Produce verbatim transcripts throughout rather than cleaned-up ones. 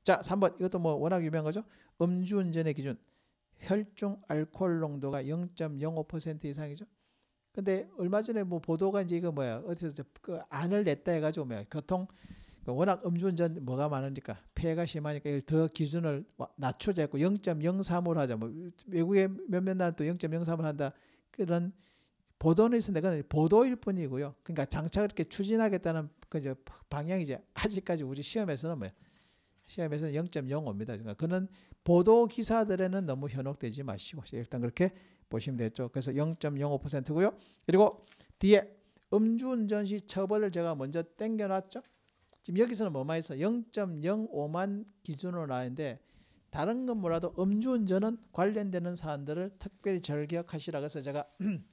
자, 삼 번 이것도 뭐 워낙 유명한 거죠. 음주운전의 기준 혈중 알코올 농도가 영 점 영오 퍼센트 이상이죠. 근데 얼마 전에 뭐 보도가 이제 이거 뭐야 어디서 그 안을 냈다 해가지고 뭐야 교통 워낙 음주운전 뭐가 많으니까 폐해가 심하니까 이걸 더 기준을 낮추자 했고 영 점 영삼으로 하자. 뭐 외국에 몇몇 나라 또 영 점 영삼을 한다 그런 보도는 있었는데 그건 보도일 뿐이고요. 그러니까 장차 그렇게 추진하겠다는 그 방향이지 아직까지 우리 시험에서는 뭐야 시험에서는 영 점 영오입니다. 그러니까 그는 보도 기사들에는 너무 현혹되지 마시고 일단 그렇게 보시면 되겠죠. 그래서 영 점 영오 퍼센트고요. 그리고 뒤에 음주운전 시 처벌을 제가 먼저 땡겨놨죠. 지금 여기서는 뭐만 있어? 영 점 영오만 기준으로 나왔는데 다른 건 몰라도 음주운전은 관련되는 사안들을 특별히 잘 기억하시라. 그래서 제가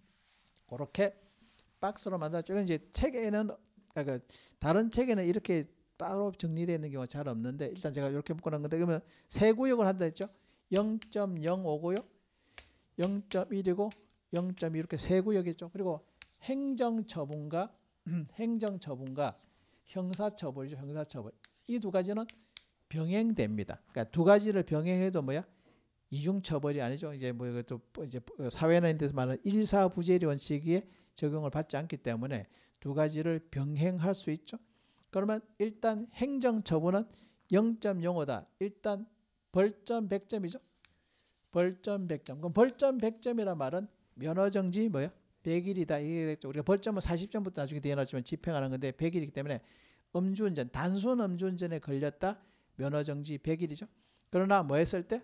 그렇게 박스로 만들었죠. 이건 이제 책에는 그러니까 다른 책에는 이렇게 따로 정리되어 있는 경우가 잘 없는데 일단 제가 이렇게 묶어놓은 건데 그러면 세 구역을 한다 했죠. 영 점 영오고요. 영 점 일이고 영 점 이 이렇게 세 구역이죠. 그리고 행정처분과 행정처분과 형사처벌이죠. 형사처벌. 이 두 가지는 병행됩니다. 그러니까 두 가지를 병행해도 뭐야? 이중처벌이 아니죠. 이제 뭐 이것도 이제 사회난인데서 말하는 일사부재리 원칙에 적용을 받지 않기 때문에 두 가지를 병행할 수 있죠. 그러면 일단 행정처분은 영 점 영오다. 일단 벌점 백 점이죠. 벌점 백 점. 그럼 벌점 백 점이란 말은 면허정지 뭐야? 백 일이다. 이게 우리가 벌점은 사십 점부터 나중에 되어놨지만 집행하는 건데 백 일이기 때문에 음주운전, 단순 음주운전에 걸렸다. 면허정지 백 일이죠. 그러나 뭐 했을 때?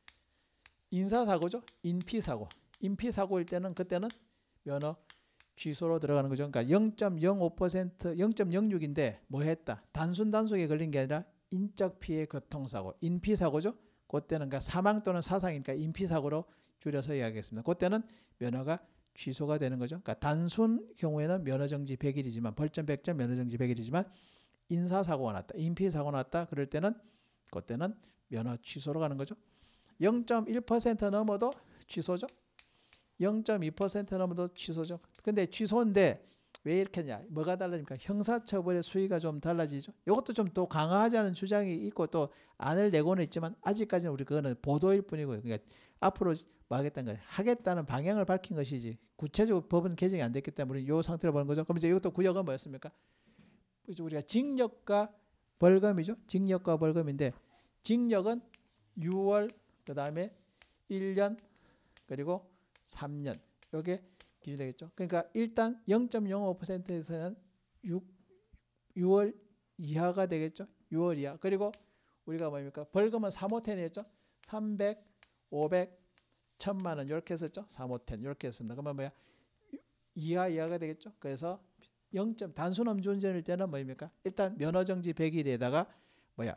인사사고죠. 인피사고. 인피사고일 때는 그때는 면허 취소로 들어가는 거죠. 그러니까 영 점 영오 퍼센트, 영 점 영육인데 뭐 했다? 단순 단속에 걸린 게 아니라 인적 피해 교통사고, 인피사고죠. 그때는 그러니까 사망 또는 사상이니까 인피사고로 줄여서 이야기했습니다. 그때는 면허가 취소가 되는 거죠. 그러니까 단순 경우에는 면허정지 백 일이지만 벌점 백 점 면허정지 백 일이지만 인사사고가 났다. 인피사고가 났다. 그럴 때는 그때는 면허 취소로 가는 거죠. 영 점 일 퍼센트 넘어도 취소죠. 영 점 이 퍼센트 넘어도 취소죠. 근데 취소인데 왜 이렇게 하냐? 뭐가 달라집니까? 형사처벌의 수위가 좀 달라지죠. 이것도 좀 또 강화하자는 주장이 있고 또 안을 내고는 있지만 아직까지는 우리 그거는 보도일 뿐이고요. 그러니까 앞으로 뭐 하겠다는 거예요. 하겠다는 방향을 밝힌 것이지 구체적으로 법은 개정이 안 됐기 때문에 이 상태로 보는 거죠. 그럼 이제 이것도 구역은 뭐였습니까? 우리가 징역과 벌금이죠. 징역과 벌금인데 징역은 유월 그 다음에 일 년 그리고 삼 년 이게 기준이 되겠죠. 그러니까 일단 영 점 영오 퍼센트에서는 유월 이하가 되겠죠. 유월 이하. 그리고 우리가 뭡니까? 벌금은 삼 호 텐이었죠. 삼백, 오백, 천만 원 이렇게 했었죠. 삼 호 텐 이렇게 했습니다. 그러면 뭐야? 이하 이하가 되겠죠. 그래서 영 점 단순 음주운전일 때는 뭐입니까? 일단 면허정지 백 일에다가 뭐야?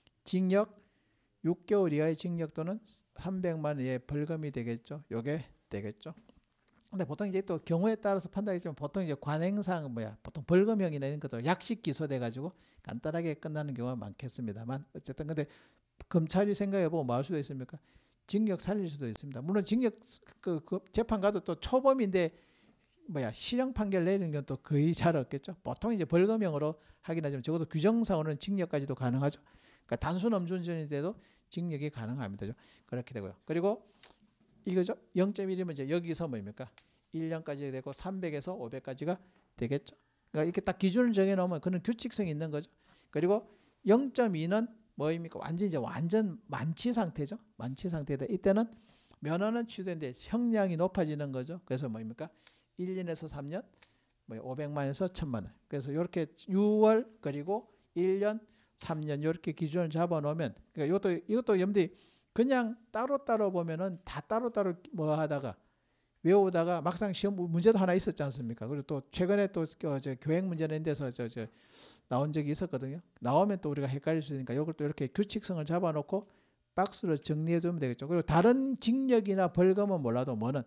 징역 육 개월 이하의 징역 또는 삼백만 원의 벌금이 되겠죠. 요게 되겠죠. 근데 보통 이제 또 경우에 따라서 판단이지만 보통 이제 관행상 뭐야 보통 벌금형이나 이런 것도 약식 기소돼 가지고 간단하게 끝나는 경우가 많겠습니다만 어쨌든 근데 검찰이 생각해 보면 뭐 할 수도 있습니까? 징역 살릴 수도 있습니다. 물론 징역 그, 그 재판 가도 또 초범인데 뭐야 실형 판결 내리는 건 또 거의 잘 없겠죠. 보통 이제 벌금형으로 하긴 하지만 적어도 규정상으로는 징역까지도 가능하죠. 그러니까 단순 음주운전인데도 징역이 가능합니다. 그렇게 되고요. 그리고 이거죠. 영 점 일이면 이제 여기서 뭐입니까? 일 년까지 되고 삼백에서 오백까지가 되겠죠. 그러니까 이렇게 딱 기준을 정해 놓으면 그런 규칙성이 있는 거죠. 그리고 영 점 이는 뭐입니까? 완전 이제 완전 만취 상태죠. 만취 상태다. 이때는 면허는 취소인데 형량이 높아지는 거죠. 그래서 뭐입니까? 일 년에서 삼 년, 뭐 오백만 원에서 천만 원. 그래서 이렇게 유월 그리고 일 년, 삼 년 이렇게 기준을 잡아 놓으면 그러니까 이것도 이것도 염두에 그냥 따로따로 보면은 다 따로따로 뭐 하다가 외우다가 막상 시험 문제도 하나 있었지 않습니까? 그리고 또 최근에 또 저 교육 문제 낸 데서 저, 저 나온 적이 있었거든요. 나오면 또 우리가 헷갈릴 수 있으니까 이걸 또 이렇게 규칙성을 잡아놓고 박스로 정리해 두면 되겠죠. 그리고 다른 징역이나 벌금은 몰라도 뭐는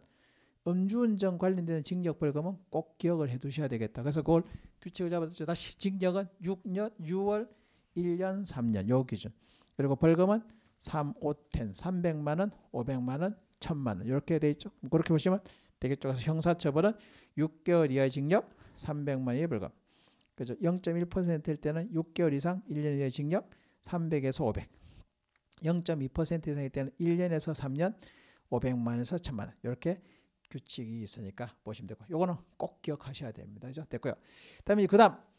음주운전 관련된 징역 벌금은 꼭 기억을 해 두셔야 되겠다. 그래서 그걸 규칙을 잡아두죠. 다시 징역은 육 년, 유월, 일 년, 삼 년 요 기준. 그리고 벌금은 삼, 오, 텐, 삼백만 원, 오백만 원, 천만 원 이렇게 돼 있죠. 그렇게 보시면 되겠죠. 그래서 형사처벌은 육 개월 이하의 징역, 삼백만 원의 벌금. 그죠? 영 점 일 퍼센트일 때는 육 개월 이상 일 년 이하의 징역, 삼백에서 오백. 영 점 이 퍼센트 이상일 때는 일 년에서 삼 년 오백만 원에서 천만 원 이렇게 규칙이 있으니까 보시면 되고 요거는 꼭 기억하셔야 됩니다. 그죠? 됐고요. 다음에 그 다음